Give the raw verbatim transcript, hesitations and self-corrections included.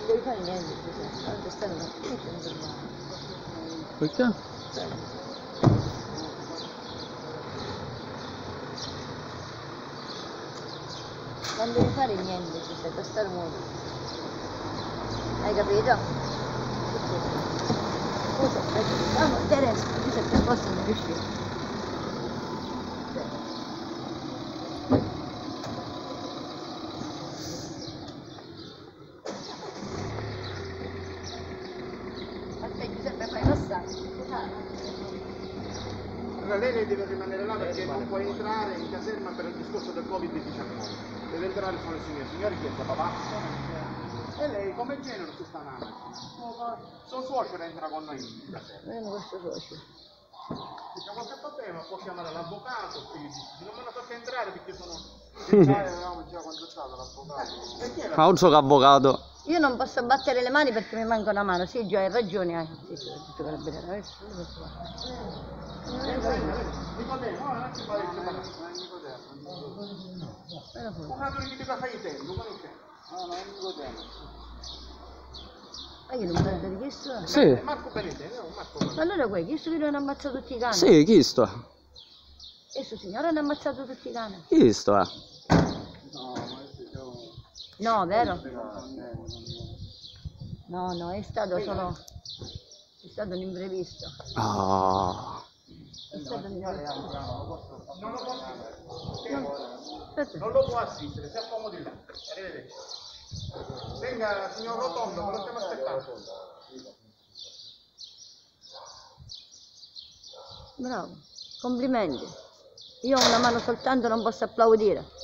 devi fare niente, guarda, stanno tutti fermati. Perché? Non devi fare niente, ci stai per stare muoio. Hai capito? Scusa, vamos, Teresa, tu sei per posto non riuscire. Giuseppe, fai passare. Allora lei deve rimanere là perché non può entrare in caserma per il discorso del Covid diciannove. Deve entrare solo il signore. Signore chiede papà. E lei come genere su sta nave? Suo suocero entra con noi in caserma. Vediamo questo suocero. Se c'è qualche problema può chiamare l'avvocato e gli dice non me la fate entrare perché sono... Avevamo già contattato l'avvocato. Ma un suo avvocato. Io non posso battere le mani perché mi manca una mano. Sì, già hai ragione. Hai. Sì, sì, tutto carabinieri. Adesso non posso fare. Nicodemo, non ci pare che Nicodemo. Una politica fai i tempi, ma non c'è. No, no, Nicodemo. Ma io non parlo di questo? Sì. Marco Benedetto, no, Marco Benedetto. Ma allora qui, questo che non ha ammazzato tutti i cani? Sì, chi sto? E questo signore hanno ammazzato tutti i cani? Chi sto? Eh? No, ma io... No, vero? No, no, è stato solo... È stato un imprevisto. Ah. È stato un imprevisto. Non lo posso assistere. No. Aspetta. Non lo può assistere, si accomodi là. Arrivederci. Venga, signor Rotondo, me lo stiamo aspettando. Bravo, complimenti. Io ho una mano soltanto, non posso applaudire.